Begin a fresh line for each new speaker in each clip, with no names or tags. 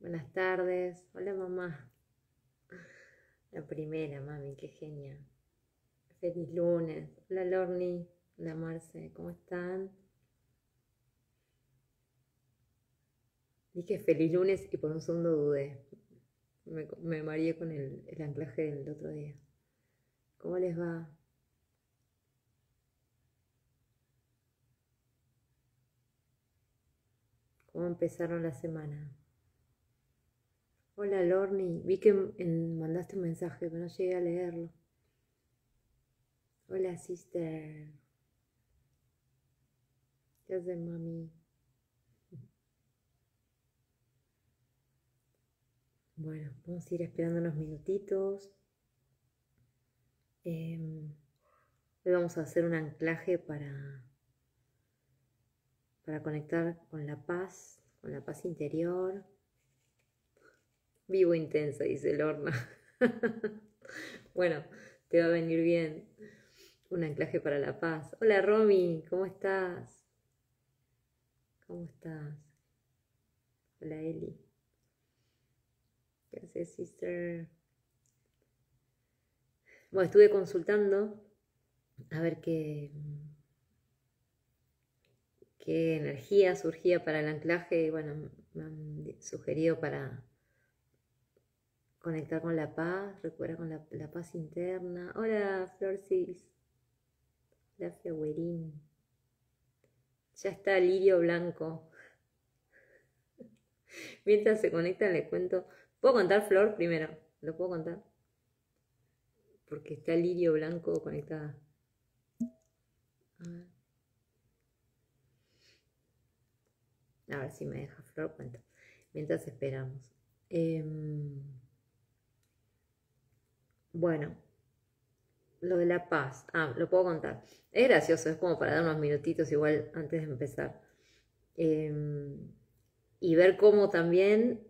Buenas tardes. Hola, mamá. La primera, mami, qué genial. Feliz lunes. Hola, Lorni. Hola, Marce. ¿Cómo están? Dije feliz lunes y por un segundo dudé. Me mareé con el anclaje del otro día. ¿Cómo les va? ¿Cómo empezaron la semana? Hola, Lorni. Vi que mandaste un mensaje, pero no llegué a leerlo. Hola, sister. ¿Qué haces, mami? Bueno, vamos a ir esperando unos minutitos. Hoy vamos a hacer un anclaje para conectar con la paz interior. Vivo intenso, dice Lorna. Bueno, te va a venir bien un anclaje para la paz. Hola, Romy, ¿cómo estás? ¿Cómo estás? Hola, Eli. ¿Qué haces, sister? Bueno, estuve consultando a ver qué energía surgía para el anclaje. Y bueno, me han sugerido para conectar con la paz, recuperar con la paz interna. Hola, Florcis. Hola, Flauerín. Ya está Lirio Blanco. Mientras se conectan, les cuento. ¿Puedo contar, Flor, primero? ¿Lo puedo contar? Porque está Lirio Blanco conectada. A ver si me deja Flor, cuento. Mientras esperamos. Bueno, lo de la paz. Lo puedo contar. Es gracioso, es como para dar unos minutitos igual antes de empezar. Y ver cómo también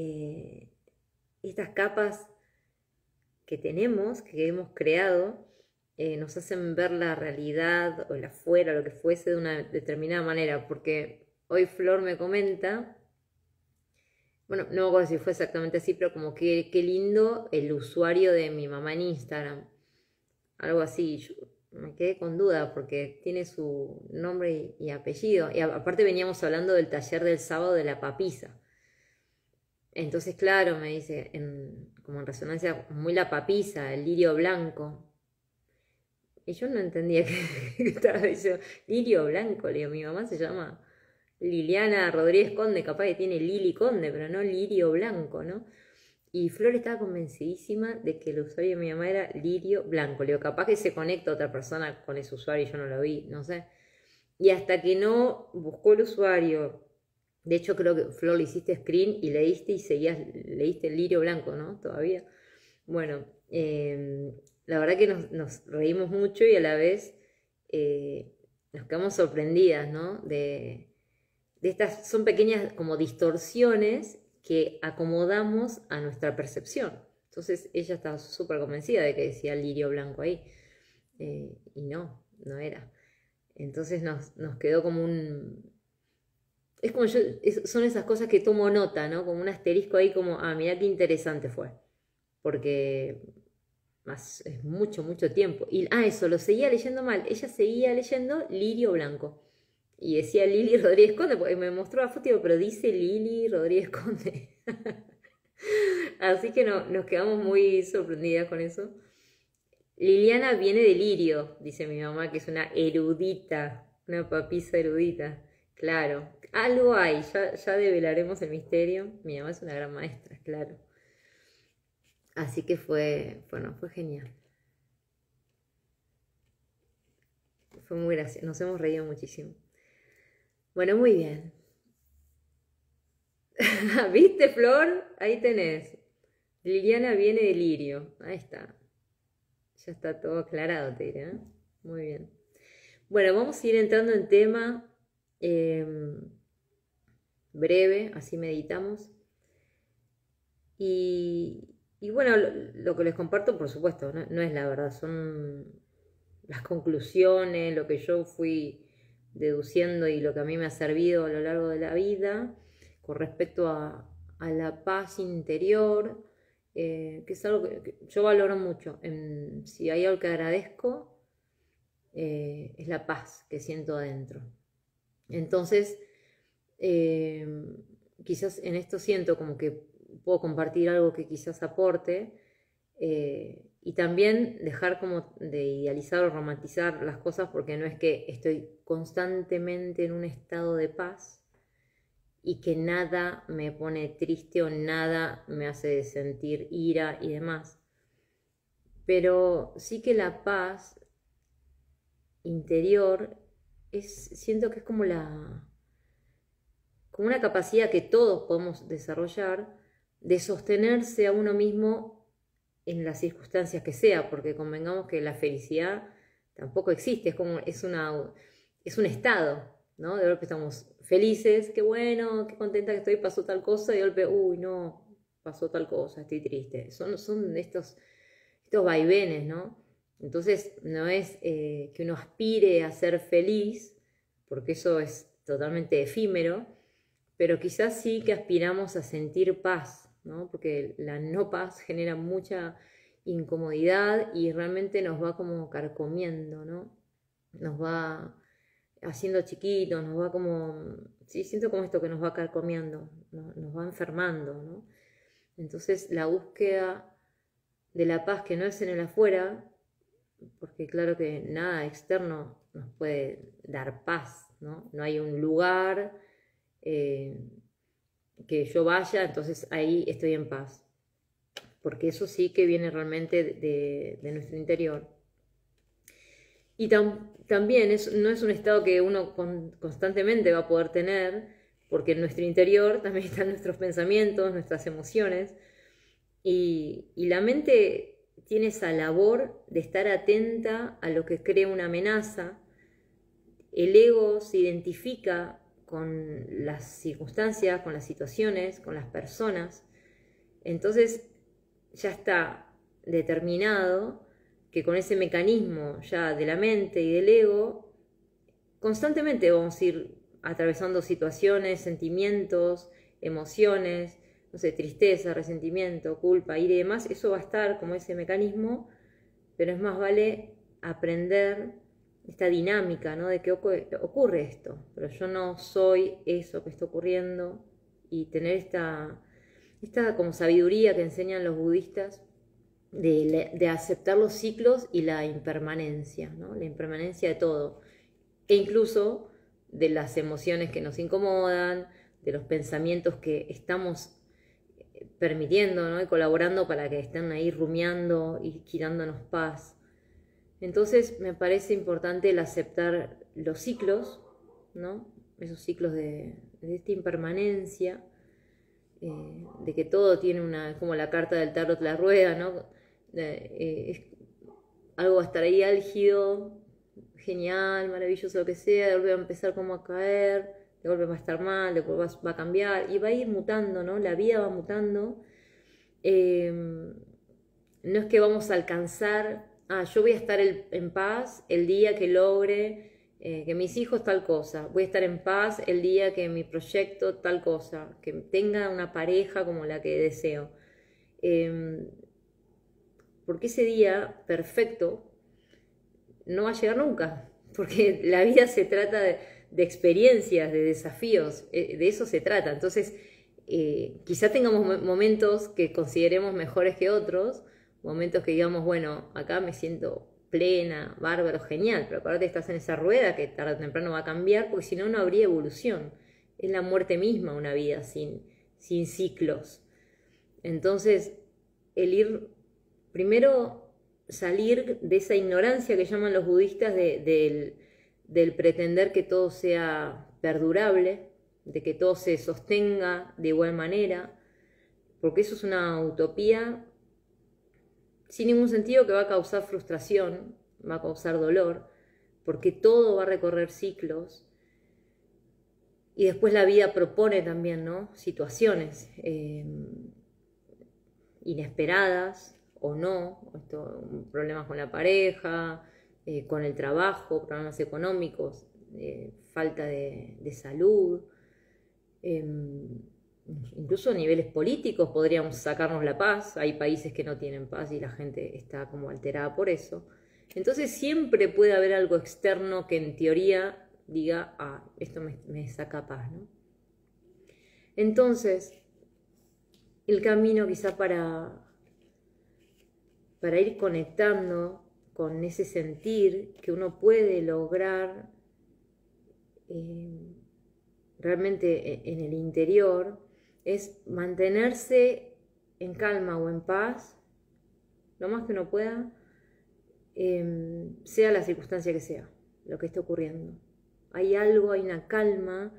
estas capas que tenemos, que hemos creado, nos hacen ver la realidad o el afuera, lo que fuese, de una determinada manera. Porque hoy Flor me comenta, bueno, no me acuerdo si fue exactamente así, pero como que qué lindo el usuario de mi mamá en Instagram. Algo así. Yo me quedé con duda porque tiene su nombre y apellido. Y aparte veníamos hablando del taller del sábado de la papisa. Entonces, claro, me dice, como en resonancia, muy la papisa, el lirio blanco. Y yo no entendía que estaba diciendo lirio blanco. Le digo, mi mamá se llama Liliana Rodríguez Conde, capaz que tiene Lili Conde, pero no lirio blanco, ¿no? Y Flor estaba convencidísima de que el usuario de mi mamá era Lirio Blanco. Le digo, capaz que se conecta otra persona con ese usuario y yo no lo vi, no sé. Y hasta que no buscó el usuario, de hecho creo que Flor le hiciste screen y leíste y leíste Lirio Blanco, ¿no? Todavía. Bueno, la verdad que nos reímos mucho y a la vez nos quedamos sorprendidas, ¿no? De estas, son pequeñas como distorsiones que acomodamos a nuestra percepción. Entonces ella estaba súper convencida de que decía lirio blanco ahí. Y no era. Entonces nos quedó como un... Es como son esas cosas que tomo nota, ¿no? Como un asterisco ahí como, mira qué interesante fue. Porque es mucho, mucho tiempo. Y, eso, lo seguía leyendo mal. Ella seguía leyendo Lirio Blanco. Y decía Lili Rodríguez Conde, porque me mostró la foto, pero dice Lili Rodríguez Conde. Así que nos quedamos muy sorprendidas con eso. Liliana viene de Lirio, dice mi mamá, que es una erudita, una papisa erudita. Claro, algo hay, ya develaremos el misterio. Mi mamá es una gran maestra, claro. Así que fue genial. Fue muy gracioso, nos hemos reído muchísimo. Bueno, muy bien. ¿Viste, Flor? Ahí tenés. Liliana viene de Lirio. Ahí está. Ya está todo aclarado, te diré, ¿eh? Muy bien. Bueno, vamos a ir entrando en tema breve, así meditamos. Y bueno, lo que les comparto, por supuesto, no es la verdad, son las conclusiones, lo que yo fui deduciendo y lo que a mí me ha servido a lo largo de la vida con respecto a la paz interior, que es algo que yo valoro mucho. Si hay algo que agradezco, es la paz que siento adentro. Entonces, quizás en esto siento como que puedo compartir algo que quizás aporte, y también dejar como de idealizar o romantizar las cosas, porque no es que estoy constantemente en un estado de paz y que nada me pone triste o nada me hace sentir ira y demás. Pero sí que la paz interior siento que es como una capacidad que todos podemos desarrollar de sostenerse a uno mismo en las circunstancias que sea, porque convengamos que la felicidad tampoco existe, es un estado, ¿no? De golpe estamos felices, qué bueno, qué contenta que estoy, pasó tal cosa, y de golpe, uy, no, pasó tal cosa, estoy triste. Son estos vaivenes, ¿no? Entonces no es que uno aspire a ser feliz, porque eso es totalmente efímero, pero quizás sí que aspiramos a sentir paz, ¿no? Porque la no paz genera mucha incomodidad y realmente nos va como carcomiendo, ¿no? Nos va haciendo chiquitos, nos va como, sí, siento como esto que nos va carcomiendo, nos va enfermando, ¿no? Entonces la búsqueda de la paz que no es en el afuera, porque claro que nada externo nos puede dar paz, ¿no? No hay un lugar que yo vaya, entonces ahí estoy en paz, porque eso sí que viene realmente de nuestro interior. Y también no es un estado que uno constantemente va a poder tener, porque en nuestro interior también están nuestros pensamientos, nuestras emociones, y la mente tiene esa labor de estar atenta a lo que crea una amenaza. El ego se identifica con las circunstancias, con las situaciones, con las personas. Entonces ya está determinado que con ese mecanismo ya de la mente y del ego, constantemente vamos a ir atravesando situaciones, sentimientos, emociones, no sé, tristeza, resentimiento, culpa, ira y demás. Eso va a estar como ese mecanismo, pero es más vale aprender esta dinámica, ¿no? De que ocurre esto, pero yo no soy eso que está ocurriendo, y tener esta como sabiduría que enseñan los budistas de aceptar los ciclos y la impermanencia, ¿no? La impermanencia de todo, e incluso de las emociones que nos incomodan, de los pensamientos que estamos permitiendo, ¿no? Y colaborando para que estén ahí rumiando y quitándonos paz. Entonces me parece importante el aceptar los ciclos, ¿no? Esos ciclos de esta impermanencia, de que todo tiene como la carta del tarot, la rueda, ¿no? Algo va a estar ahí álgido, genial, maravilloso, lo que sea, de golpe va a empezar como a caer, de golpe va a estar mal, de golpe va a cambiar, y va a ir mutando, ¿no? La vida va mutando. No es que vamos a alcanzar, yo voy a estar en paz el día que logre que mis hijos tal cosa, voy a estar en paz el día que mi proyecto tal cosa, que tenga una pareja como la que deseo. Porque ese día perfecto no va a llegar nunca, porque la vida se trata de experiencias, de desafíos, de eso se trata. Entonces, quizá tengamos momentos que consideremos mejores que otros, momentos que digamos, bueno, acá me siento plena, bárbaro, genial, pero aparte estás en esa rueda que tarde o temprano va a cambiar, porque si no, no habría evolución. Es la muerte misma una vida sin ciclos. Entonces, el ir, primero salir de esa ignorancia que llaman los budistas del pretender que todo sea perdurable, de que todo se sostenga de igual manera, porque eso es una utopía sin ningún sentido, que va a causar frustración, va a causar dolor, porque todo va a recorrer ciclos. Y después la vida propone también, ¿no? Situaciones inesperadas o no, problemas con la pareja, con el trabajo, problemas económicos, falta de salud. incluso a niveles políticos podríamos sacarnos la paz. Hay países que no tienen paz y la gente está como alterada por eso. Entonces siempre puede haber algo externo que en teoría diga, esto me saca paz, ¿no? Entonces, el camino quizá para ir conectando con ese sentir que uno puede lograr realmente en el interior, es mantenerse en calma o en paz lo más que uno pueda, sea la circunstancia que sea, lo que esté ocurriendo. Hay algo, hay una calma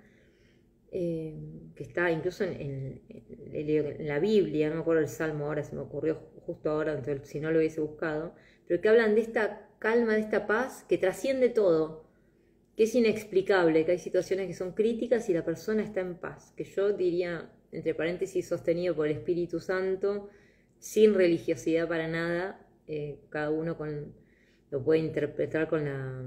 que está incluso en la Biblia, no me acuerdo el Salmo ahora, se me ocurrió justo ahora, entonces, si no lo hubiese buscado, pero que hablan de esta calma, de esta paz que trasciende todo, que es inexplicable, que hay situaciones que son críticas y la persona está en paz, que yo diría, entre paréntesis, sostenido por el Espíritu Santo, sin religiosidad para nada, cada uno lo puede interpretar con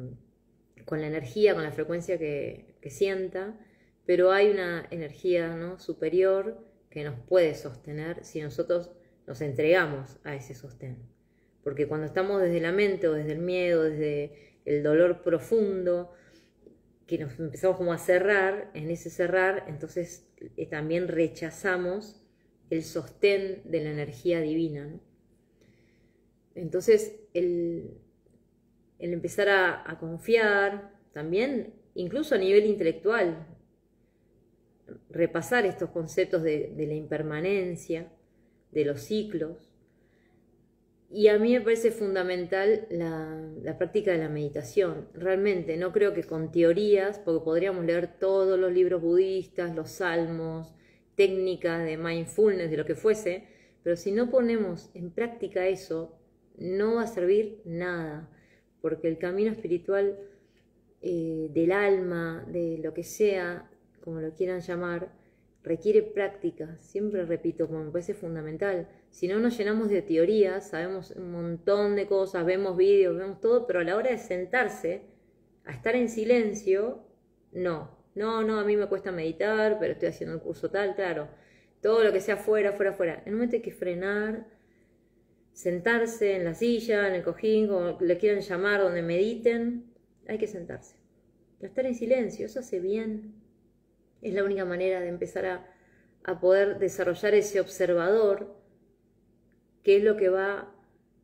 la energía, con la frecuencia que sienta, pero hay una energía, ¿no?, superior que nos puede sostener si nosotros nos entregamos a ese sostén. Porque cuando estamos desde la mente o desde el miedo, desde el dolor profundo, que nos empezamos como a cerrar, en ese cerrar, entonces también rechazamos el sostén de la energía divina, ¿no? Entonces el empezar a confiar, también incluso a nivel intelectual, repasar estos conceptos de la impermanencia, de los ciclos. Y a mí me parece fundamental la práctica de la meditación. Realmente no creo que con teorías, porque podríamos leer todos los libros budistas, los salmos, técnicas de mindfulness, de lo que fuese, pero si no ponemos en práctica eso, no va a servir nada, porque el camino espiritual del alma, de lo que sea, como lo quieran llamar, requiere práctica. Siempre repito, como me parece fundamental. Si no nos llenamos de teorías, sabemos un montón de cosas, vemos vídeos, vemos todo, pero a la hora de sentarse a estar en silencio, no, a mí me cuesta meditar, pero estoy haciendo el curso tal, claro, todo lo que sea fuera. En un momento hay que frenar, sentarse en la silla, en el cojín, como le quieran llamar, donde mediten, hay que sentarse. Estar en silencio, eso hace bien. Es la única manera de empezar a poder desarrollar ese observador, que es lo que va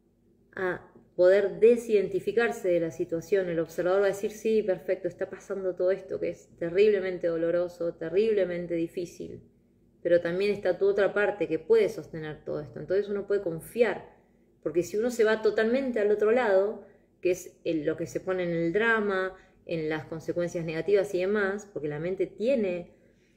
a poder desidentificarse de la situación. El observador va a decir, sí, perfecto, está pasando todo esto que es terriblemente doloroso, terriblemente difícil, pero también está tu otra parte que puede sostener todo esto. Entonces uno puede confiar, porque si uno se va totalmente al otro lado, que es lo que se pone en el drama, en las consecuencias negativas y demás, porque la mente tiene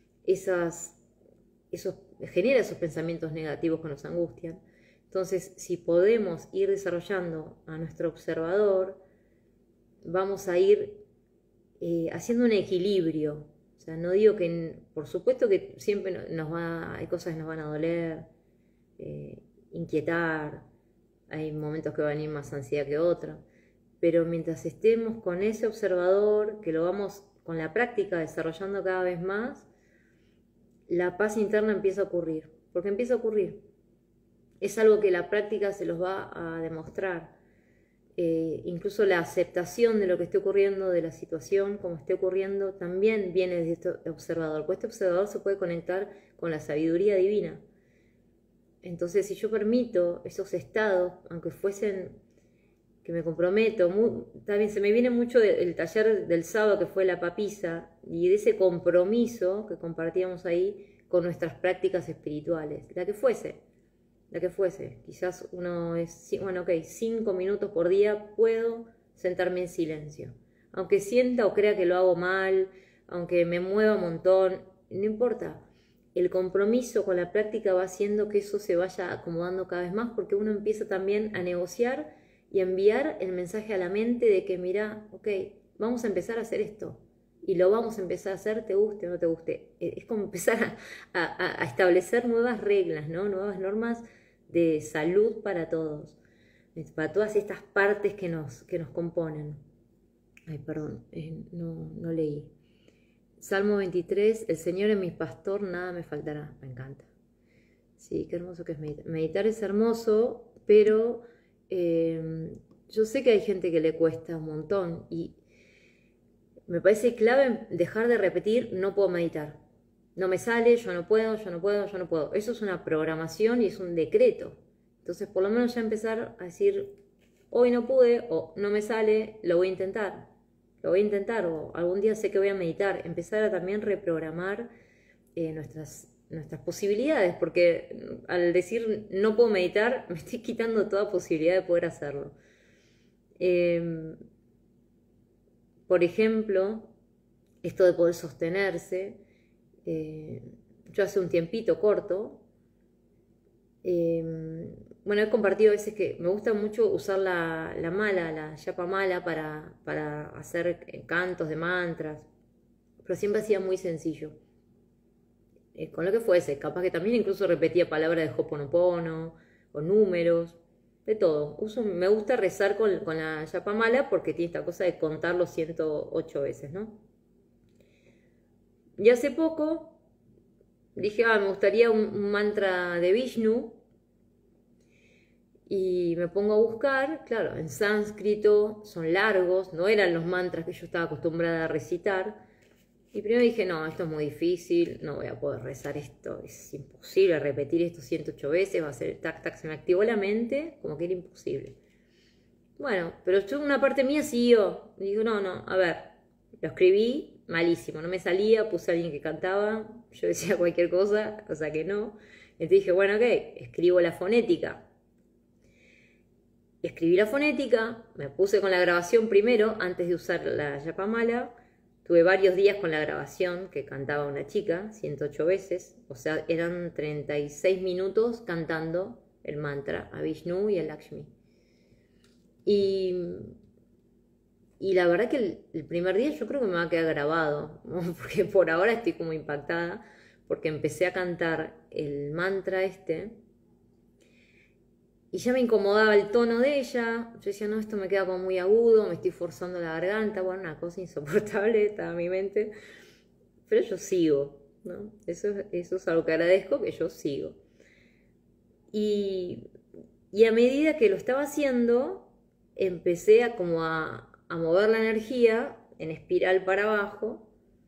genera esos pensamientos negativos que nos angustian. Entonces, si podemos ir desarrollando a nuestro observador, vamos a ir haciendo un equilibrio. O sea, no digo que, por supuesto que siempre hay cosas que nos van a doler, inquietar, hay momentos que va a venir más ansiedad que otra, pero mientras estemos con ese observador, que lo vamos con la práctica desarrollando cada vez más, la paz interna empieza a ocurrir, porque empieza a ocurrir. Es algo que la práctica se los va a demostrar. Incluso la aceptación de lo que esté ocurriendo, de la situación como esté ocurriendo, también viene de este observador, porque este observador se puede conectar con la sabiduría divina. Entonces, si yo permito esos estados, aunque fuesen, que me comprometo, también se me viene mucho el taller del sábado que fue la papisa, y de ese compromiso que compartíamos ahí con nuestras prácticas espirituales, la que fuese, quizás uno es, bueno, ok, 5 minutos por día puedo sentarme en silencio, aunque sienta o crea que lo hago mal, aunque me mueva un montón, no importa. El compromiso con la práctica va haciendo que eso se vaya acomodando cada vez más, porque uno empieza también a negociar y enviar el mensaje a la mente de que, mira, ok, vamos a empezar a hacer esto, y lo vamos a empezar a hacer, te guste o no te guste. Es como empezar a establecer nuevas reglas, ¿no? Nuevas normas de salud para todos, para todas estas partes que nos componen. Ay, perdón, no leí. Salmo 23, el Señor es mi pastor, nada me faltará. Me encanta. Sí, qué hermoso que es meditar. Meditar es hermoso, pero yo sé que hay gente que le cuesta un montón y me parece clave dejar de repetir, no puedo meditar. No me sale, yo no puedo, yo no puedo, yo no puedo. Eso es una programación y es un decreto. Entonces, por lo menos ya empezar a decir, hoy no pude o no me sale, lo voy a intentar. Lo voy a intentar o algún día sé que voy a meditar. Empezar a también reprogramar nuestras posibilidades, porque al decir no puedo meditar, me estoy quitando toda posibilidad de poder hacerlo. Por ejemplo, esto de poder sostenerse. Yo hace un tiempito corto, bueno, he compartido a veces que me gusta mucho usar la mala, la yapa mala para hacer cantos de mantras, pero siempre hacía muy sencillo. Con lo que fuese, capaz que también incluso repetía palabras de Ho'oponopono o números, de todo. Me gusta rezar con la yapa mala porque tiene esta cosa de contarlo 108 veces, ¿no? Y hace poco dije, me gustaría un mantra de Vishnu. Y me pongo a buscar, claro, en sánscrito, son largos, no eran los mantras que yo estaba acostumbrada a recitar. Y primero dije, no, esto es muy difícil, no voy a poder rezar esto, es imposible repetir esto 108 veces, va a ser tac, tac, se me activó la mente, como que era imposible. Bueno, pero yo una parte mía siguió, y digo, no, a ver, lo escribí, malísimo, no me salía, puse a alguien que cantaba, yo decía cualquier cosa, o sea que no. Entonces dije, bueno, ok, escribo la fonética. Escribí la fonética, me puse con la grabación primero, antes de usar la yapamala. Tuve varios días con la grabación que cantaba una chica, 108 veces, o sea, eran 36 minutos cantando el mantra a Vishnu y a Lakshmi. Y la verdad que el primer día yo creo que me va a quedar grabado, ¿no? Porque por ahora estoy como impactada, porque empecé a cantar el mantra este, y ya me incomodaba el tono de ella. Yo decía, no, esto me queda como muy agudo, me estoy forzando la garganta. Bueno, una cosa insoportable estaba en mi mente. Pero yo sigo, ¿no? Eso es algo que agradezco, que yo sigo. Y a medida que lo estaba haciendo, empecé a como a mover la energía en espiral para abajo.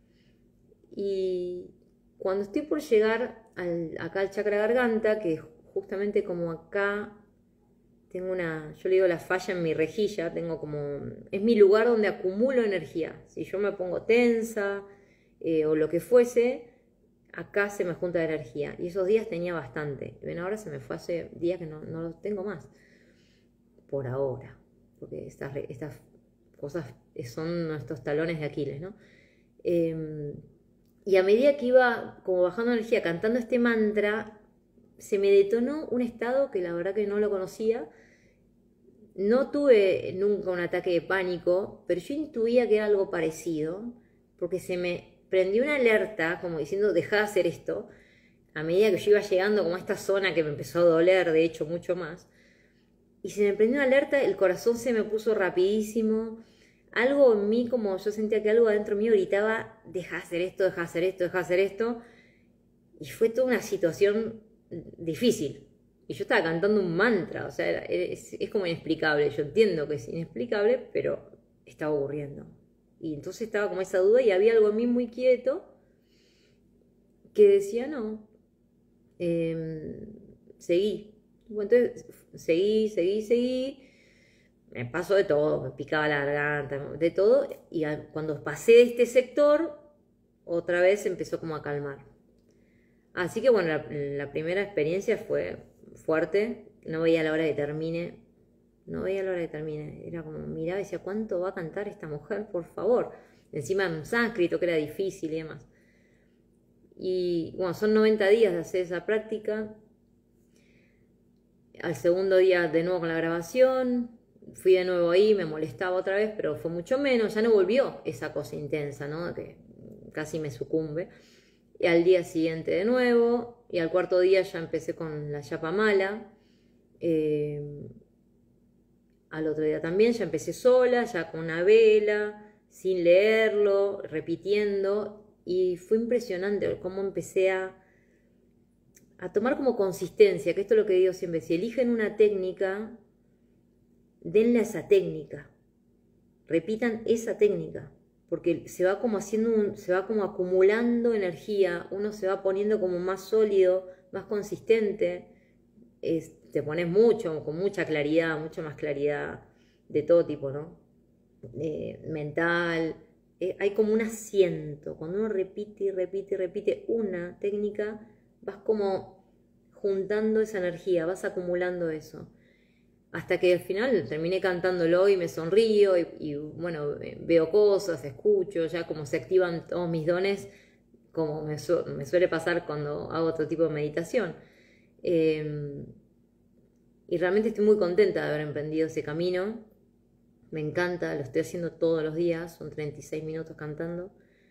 Y cuando estoy por llegar acá al chakra garganta, que justamente como acá tengo yo le digo la falla en mi rejilla, tengo como, es mi lugar donde acumulo energía. Si yo me pongo tensa o lo que fuese, acá se me junta energía. Y esos días tenía bastante. Bueno, ahora se me fue hace días que no los tengo más. Por ahora. Porque estas cosas son nuestros talones de Aquiles, ¿no? Y a medida que iba como bajando energía, cantando este mantra, se me detonó un estado que la verdad que no lo conocía. No tuve nunca un ataque de pánico, pero yo intuía que era algo parecido, porque se me prendió una alerta, como diciendo, deja de hacer esto, a medida que yo iba llegando como a esta zona que me empezó a doler, de hecho, mucho más. Y se me prendió una alerta, el corazón se me puso rapidísimo, algo en mí, como yo sentía que algo adentro mío gritaba, deja de hacer esto, deja de hacer esto, deja de hacer esto. Y fue toda una situación difícil. Y yo estaba cantando un mantra, o sea, es como inexplicable. Yo entiendo que es inexplicable, pero estaba ocurriendo. Y entonces estaba como esa duda y había algo en mí muy quieto que decía, no, seguí. Bueno, entonces seguí. Me pasó de todo, me picaba la garganta, de todo. Y cuando pasé de este sector, otra vez empezó como a calmar. Así que bueno, la primera experiencia fue fuerte, no veía la hora que termine, era como miraba y decía, ¿cuánto va a cantar esta mujer, por favor? Encima en sánscrito, que era difícil y demás. Y bueno, son 90 días de hacer esa práctica. Al segundo día de nuevo con la grabación, fui de nuevo ahí, me molestaba otra vez, pero fue mucho menos, ya no volvió esa cosa intensa, ¿no? Que casi me sucumbe. Y al día siguiente de nuevo, y al cuarto día ya empecé con la yapa mala. Al otro día también ya empecé sola, ya con una vela, sin leerlo, repitiendo. y fue impresionante cómo empecé a tomar como consistencia, que esto es lo que digo siempre, si eligen una técnica, denle a esa técnica, repitan esa técnica, porque se va como haciendo se va como acumulando energía, uno se va poniendo como más sólido, más consistente, te pones mucho, con mucha claridad, mucha más claridad de todo tipo, ¿no? Mental, hay como un asiento, cuando uno repite y repite y repite una técnica, vas como juntando esa energía, vas acumulando eso. Hasta que al final terminé cantándolo y me sonrío y bueno, veo cosas, escucho, ya como se activan todos mis dones, como me suele pasar cuando hago otro tipo de meditación. Y realmente estoy muy contenta de haber emprendido ese camino. Me encanta, lo estoy haciendo todos los días, son 36 minutos cantando.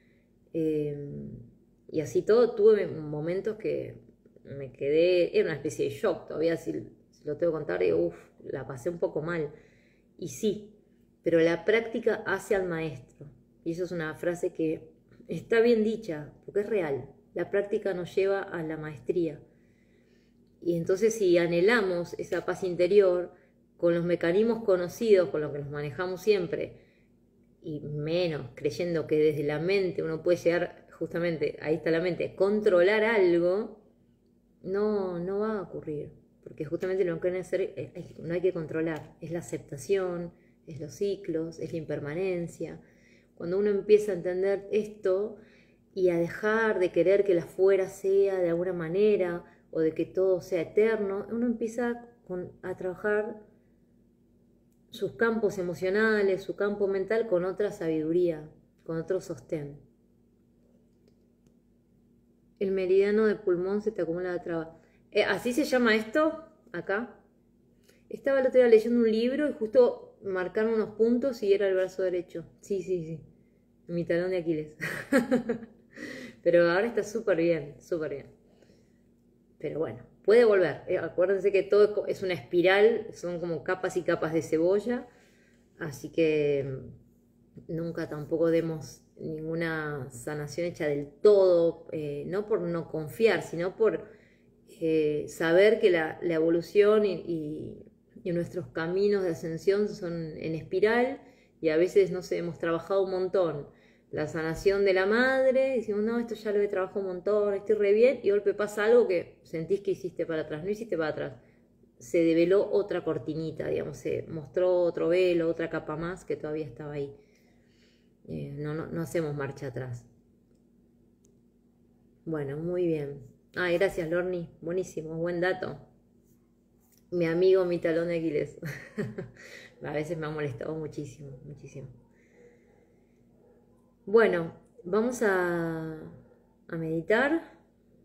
Y así todo, tuve momentos que me quedé, era una especie de shock, todavía si lo tengo que contar, digo, la pasé un poco mal. Y sí, pero la práctica hace al maestro. Y eso es una frase que está bien dicha, porque es real. La práctica nos lleva a la maestría. Y entonces si anhelamos esa paz interior, con los mecanismos conocidos, con los que nos manejamos siempre, y menos creyendo que desde la mente uno puede llegar, justamente, ahí está la mente, controlar algo, no va a ocurrir. Porque justamente lo que no hay que controlar, es la aceptación, es los ciclos, es la impermanencia. Cuando uno empieza a entender esto y a dejar de querer que la fuera sea de alguna manera o de que todo sea eterno, uno empieza a trabajar sus campos emocionales, su campo mental con otra sabiduría, con otro sostén. El meridiano de pulmón se te acumula la traba. ¿Así se llama esto? Acá. Estaba el otro día leyendo un libro y justo marcaron unos puntos y era el brazo derecho. Sí. Mi talón de Aquiles. Pero ahora está súper bien, súper bien. Pero bueno, puede volver. Acuérdense que todo es una espiral, son como capas y capas de cebolla. Así que nunca tampoco demos ninguna sanación hecha del todo, no por no confiar, sino por saber que la evolución y nuestros caminos de ascensión son en espiral y a veces, no sé, hemos trabajado un montón. La sanación de la madre, decimos, no, esto ya lo he trabajado un montón, estoy re bien, y de golpe pasa algo que sentís que hiciste para atrás, no hiciste para atrás. Se develó otra cortinita, digamos, se mostró otro velo, otra capa más que todavía estaba ahí. No hacemos marcha atrás. Bueno, muy bien. Gracias, Lorni. Buenísimo, buen dato. Mi amigo, mi talón de Aquiles. A veces me ha molestado muchísimo, muchísimo. Bueno, vamos a meditar.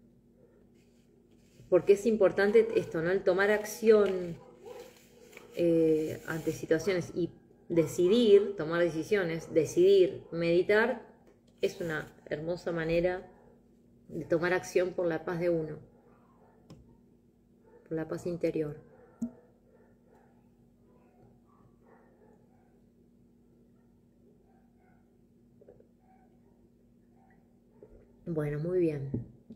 Porque es importante esto, ¿no? El tomar acción ante situaciones y decidir, tomar decisiones, decidir, meditar, es una hermosa manera de tomar acción por la paz de uno, por la paz interior. Bueno, muy bien.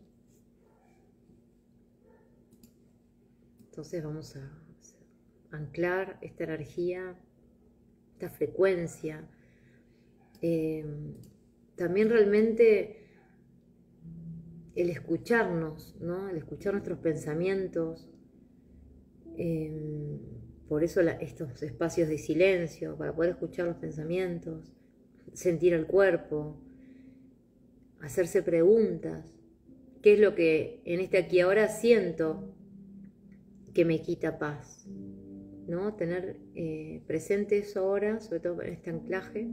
Entonces vamos a anclar esta energía, esta frecuencia. También realmente el escucharnos, ¿no? El escuchar nuestros pensamientos. Por eso estos espacios de silencio, para poder escuchar los pensamientos, sentir el cuerpo, hacerse preguntas. ¿Qué es lo que en este aquí ahora siento que me quita paz? ¿No? Tener presente eso ahora, sobre todo en este anclaje.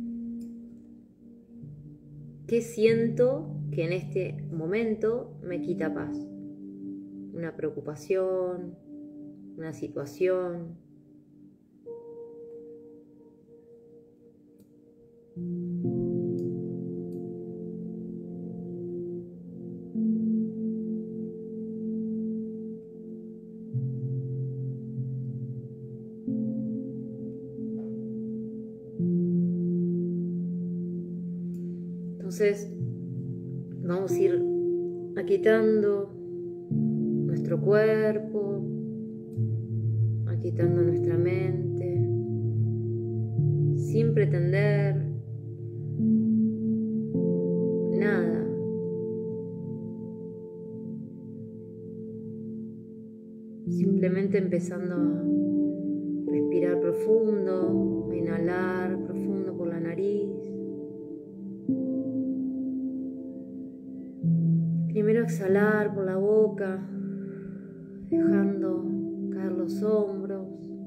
¿Qué siento que en este momento me quita paz? Una preocupación, una situación. Entonces, Vamos a ir aquietando nuestro cuerpo, aquietando nuestra mente, sin pretender nada. Simplemente empezando a respirar profundo, a inhalar profundo por la nariz. Primero exhalar por la boca, dejando caer los hombros.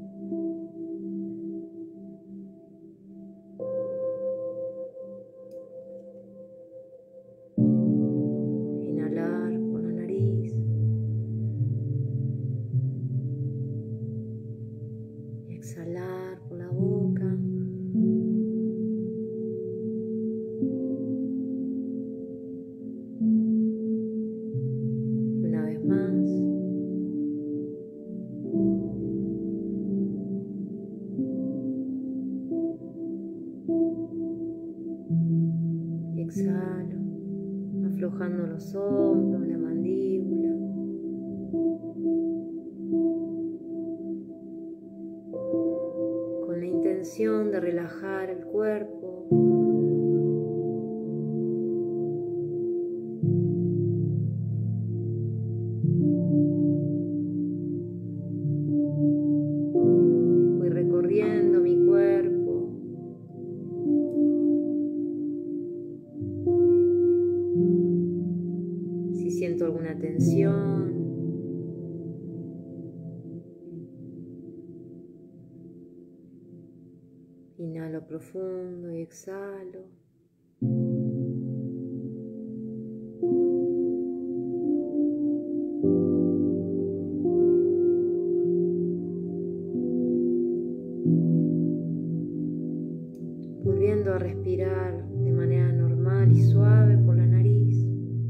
Inhalar por la nariz. Exhalar por la boca. Y una vez más. Y exhalo, aflojando los hombros, la mandíbula. Con la intención de relajar el cuerpo. Voy recorriendo mi cuerpo. Si siento alguna tensión, inhalo profundo y exhalo. Volviendo a respirar de manera normal y suave por la nariz.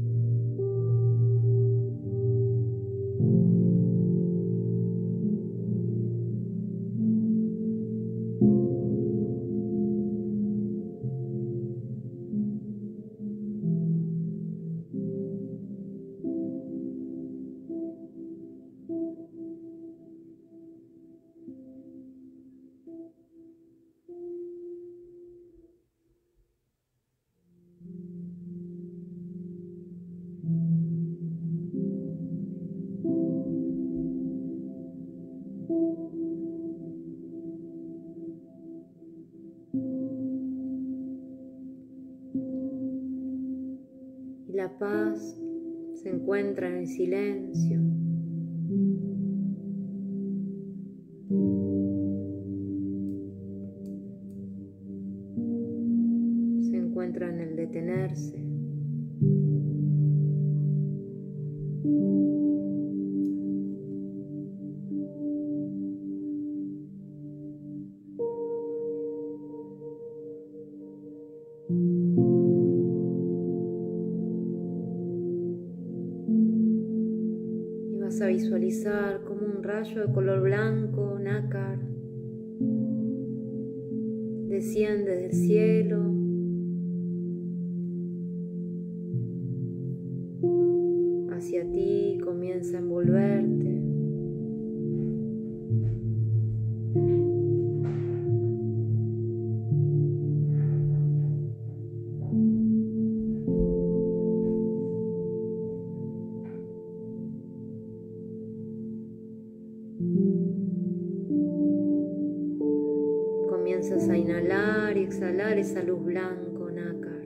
Y la paz se encuentra en el silencio. Se encuentra en el detenerse. Y vas a visualizar como un rayo de color blanco, nácar, desciende del cielo hacia ti, comienza a envolverte. Comienzas a inhalar y exhalar esa luz blanco, nácar.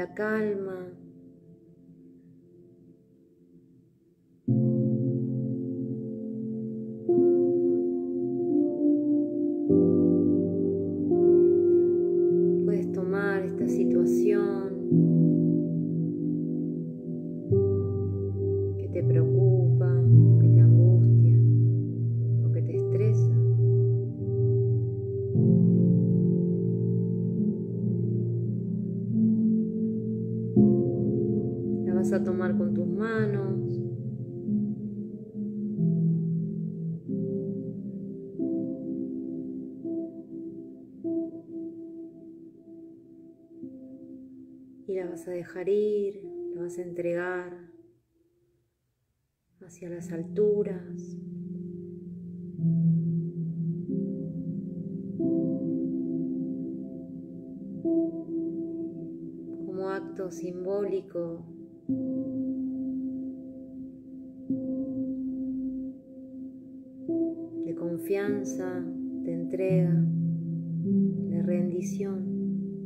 la calma. Puedes tomar esta situación que te preocupa, o que te angustia, o que te estresa. La vas a tomar con tus manos. Y la vas a dejar ir, la vas a entregar hacia las alturas. Como acto simbólico de confianza, de entrega, de rendición.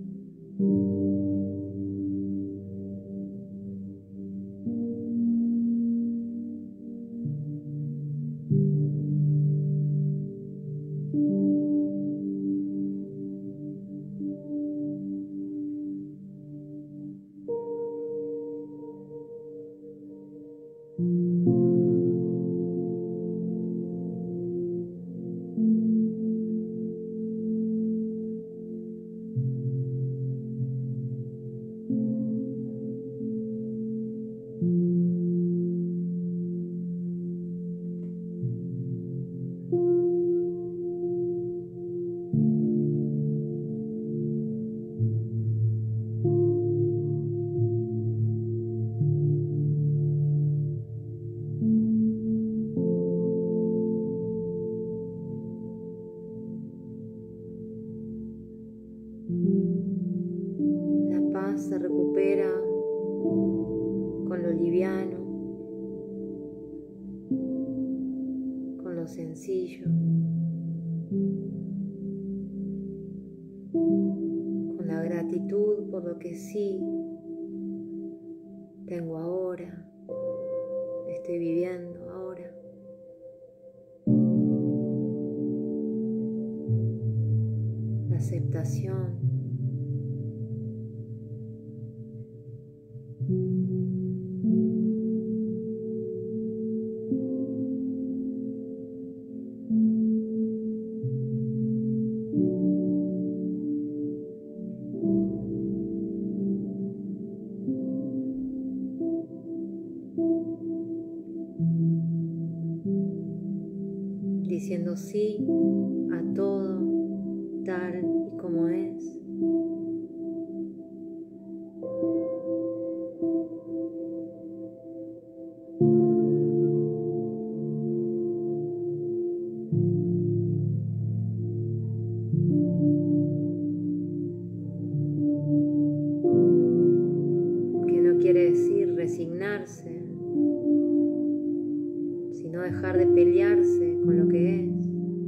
La paz se recupera con lo liviano, con lo sencillo, con la gratitud por lo que sí tengo ahora, estoy viviendo ahora. La aceptación. Diciendo sí a todo tal y como es. Que no quiere decir resignarse, sino dejar de pelearse con lo que es.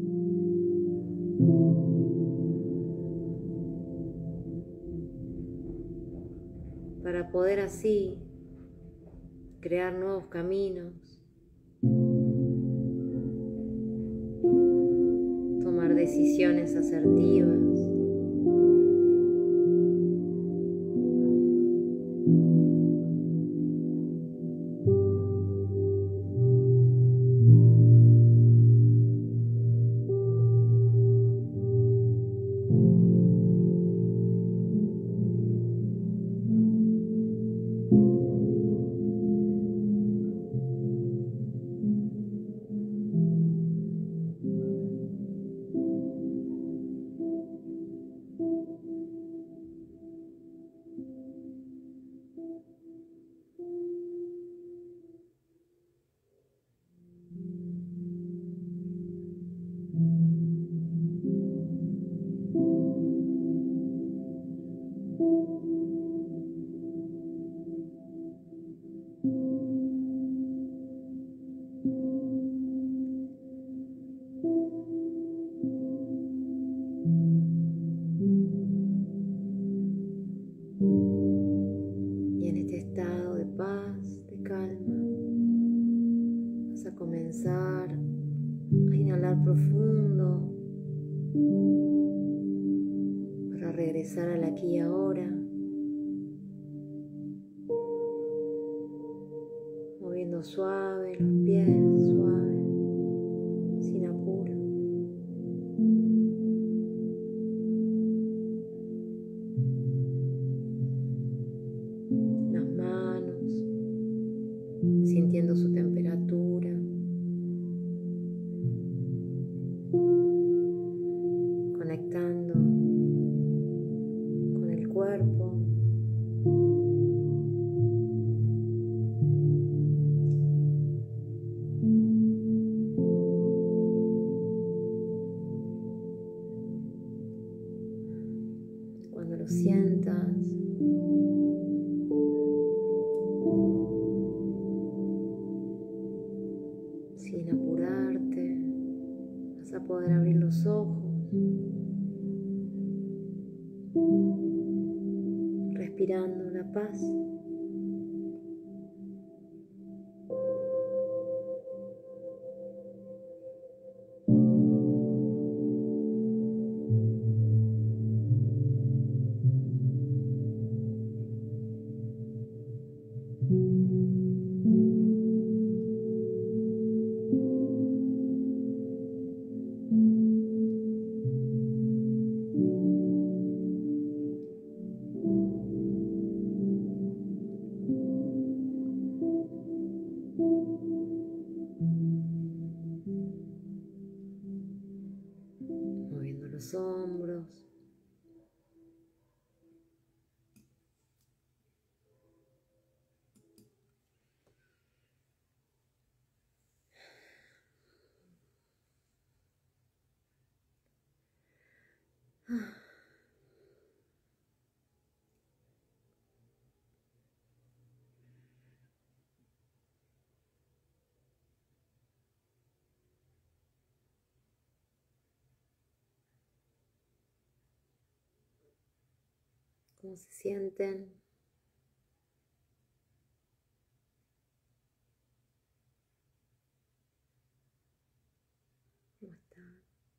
Para poder así crear nuevos caminos, tomar decisiones asertivas. inhalar profundo para regresar al aquí y ahora, moviendo suave los pies, suave, sin apuro. Las manos, sintiendo su temperatura. Conectando con el cuerpo. Cuando lo sientas, sin apurarte, vas a poder abrir los ojos, respirando la paz. Moviendo los hombros. ¿Cómo se sienten? ¿Cómo están?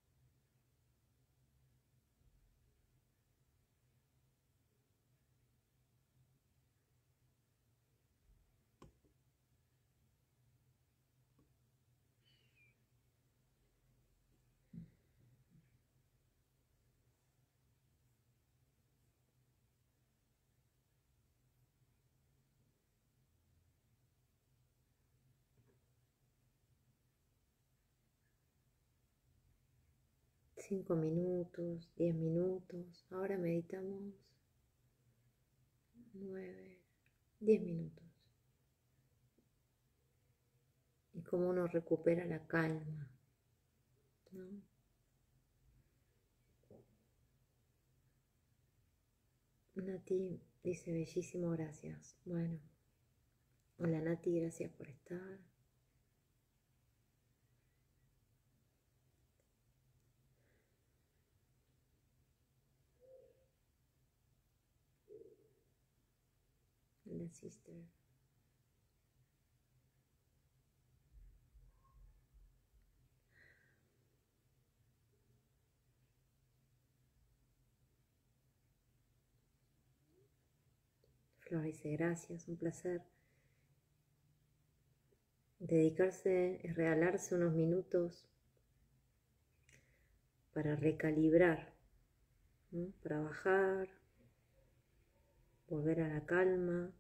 Cinco minutos, 10 minutos. Ahora meditamos 9, 10 minutos. Y cómo uno recupera la calma, ¿no? Nati dice bellísimo, gracias. Bueno, hola Nati, gracias por estar. Hola sister. Flor dice gracias, un placer. Dedicarse es regalarse unos minutos para recalibrar, ¿no? Para bajar, volver a la calma.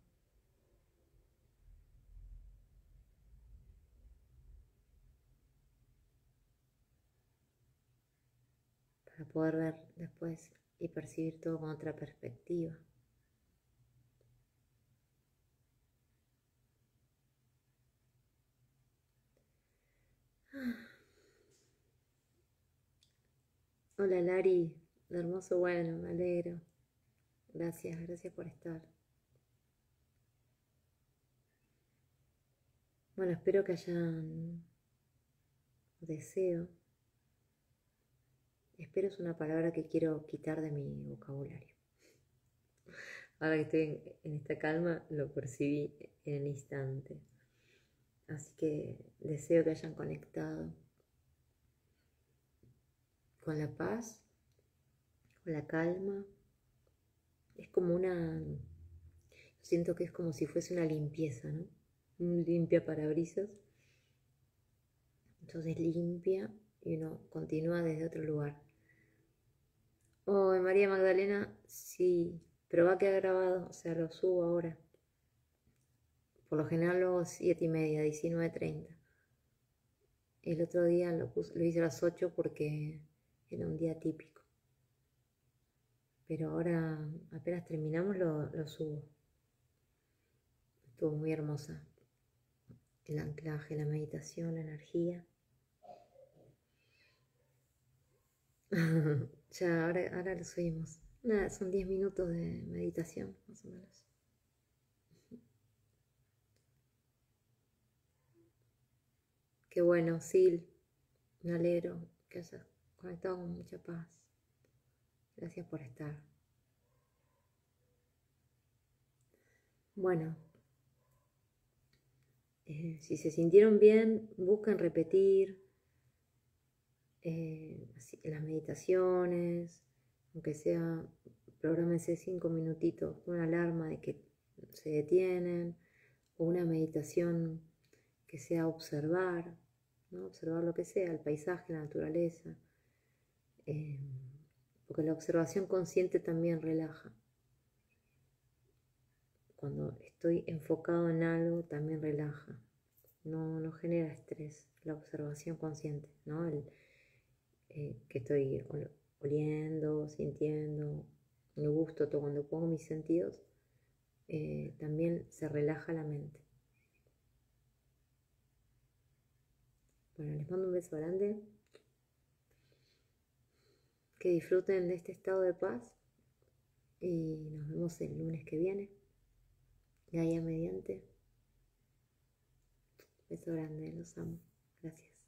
Para poder ver después y percibir todo con otra perspectiva. Hola Lari, hermoso, bueno, me alegro. Gracias, gracias por estar. Bueno, espero que hayan deseo. Espero es una palabra que quiero quitar de mi vocabulario. Ahora que estoy en esta calma, lo percibí en el instante. Así que deseo que hayan conectado con la paz, con la calma. Es como siento que es como si fuese una limpieza, ¿no? Un limpia parabrisas. Entonces limpia y uno continúa desde otro lugar. Oh, María Magdalena, sí, pero va a quedar grabado, o sea, lo subo ahora. Por lo general lo hago 7:30, 19:30. El otro día lo hice a las 8 porque era un día típico. Pero ahora, apenas terminamos, lo subo. Estuvo muy hermosa. El anclaje, la meditación, la energía. Ya, ahora lo subimos. Nada, son 10 minutos de meditación, más o menos. Qué bueno, Sil. Me alegro que hayas conectado con mucha paz. Gracias por estar. Bueno, si se sintieron bien, busquen repetir las meditaciones, aunque sea, prográmense 5 minutitos con una alarma de que se detienen, o una meditación que sea observar, ¿no? Observar lo que sea, el paisaje, la naturaleza, porque la observación consciente también relaja. Cuando estoy enfocado en algo, también relaja. No genera estrés, la observación consciente, ¿no? Que estoy oliendo, sintiendo, me gusto, todo. Cuando pongo mis sentidos, también se relaja la mente. Bueno, les mando un beso grande. Que disfruten de este estado de paz. Y nos vemos el lunes que viene. Gaia mediante. Beso grande, los amo. Gracias.